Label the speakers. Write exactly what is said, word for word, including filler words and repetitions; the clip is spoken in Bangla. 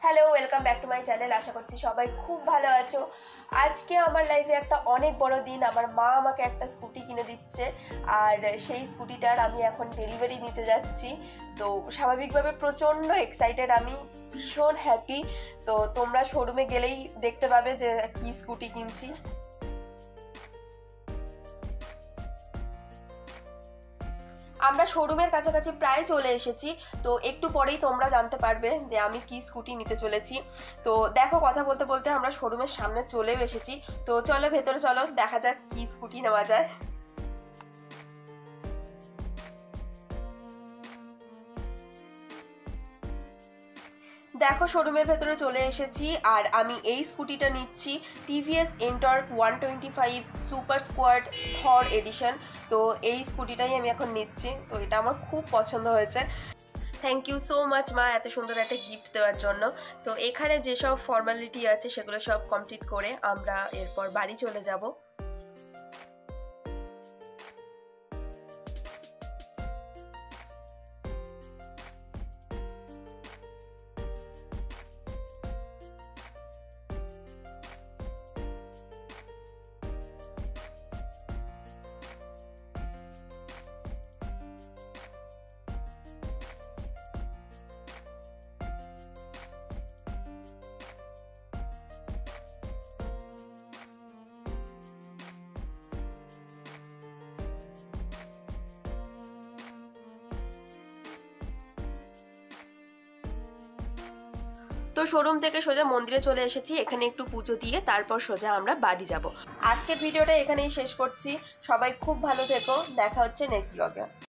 Speaker 1: Hello, welcome back to my channel. আশা করছি সবাই খুব ভালো আছো। আজকে আমার লাইফে একটা অনেক বড় দিন। আমার মা আমাকে একটা স্কুটি কিনে দিচ্ছে, আর সেই স্কুটিটার আমি এখন ডেলিভারি নিতে যাচ্ছি। তো স্বাভাবিকভাবে প্রচণ্ড এক্সাইটেড, আমি ভীষণ হ্যাপি। তো তোমরা শোরুমে গেলেই দেখতে পাবে যে কি স্কুটি কিনছি। আমরা শোরুমের কাছাকাছি প্রায় চলে এসেছি। তো একটু পরেই তোমরা জানতে পারবে যে আমি কি স্কুটি নিতে চলেছি। তো দেখো, কথা বলতে বলতে আমরা শোরুমের সামনে চলেও এসেছি। তো চলো ভেতরে, চলো দেখা যাক কি স্কুটি নেওয়া যায়। দেখো, শোরুমের ভেতরে চলে এসেছি, আর আমি এই স্কুটিটা নিচ্ছি, TVS Ntorq one twenty five super squad Thor edition. তো এই স্কুটিটাই আমি এখন নিচ্ছি। তো এটা আমার খুব পছন্দ হয়েছে। থ্যাংক ইউ সো মাচ মা, এত সুন্দর একটা গিফট দেওয়ার জন্য। তো এখানে যেসব ফর্মালিটি আছে সেগুলো সব কমপ্লিট করে আমরা এরপর বাড়ি চলে যাব। তো শোরুম থেকে সোজা মন্দিরে চলে এসেছি, এখানে একটু পুজো দিয়ে তারপর সোজা আমরা বাড়ি যাব। আজকের ভিডিওটা এখানেই শেষ করছি। সবাই খুব ভালো থেকো, দেখা হচ্ছে নেক্সট ব্লগে।